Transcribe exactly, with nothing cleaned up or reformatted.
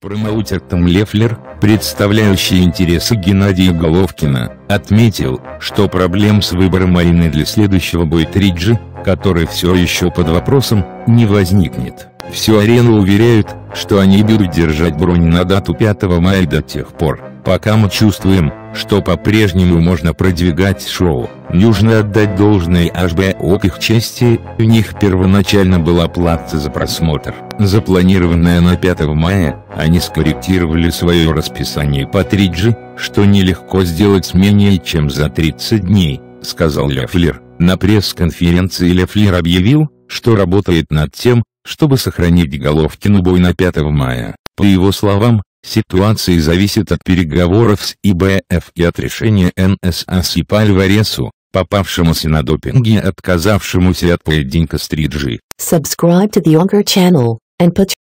Промоутер Том Леффлер, представляющий интересы Геннадия Головкина, отметил, что проблем с выбором арены для следующего боя Триджи, который все еще под вопросом, не возникнет. Всю арену уверяют, что они будут держать бронь на дату пятого мая до тех пор, пока мы чувствуем, что по-прежнему можно продвигать шоу. Нужно отдать должное эйч би о к их чести, у них первоначально была плата за просмотр, запланированная на пятого мая, они скорректировали свое расписание по Триджи, что нелегко сделать менее чем за тридцать дней, сказал Леффлер. На пресс-конференции Леффлер объявил, что работает над тем, чтобы сохранить Головкину бой на пятого мая. По его словам, ситуация зависит от переговоров с и бэ эф и от решения эн эс а с по Альваресу, попавшемуся на допинге и отказавшемуся от поединка с Триджи. Subscribe to the Onker channel, and put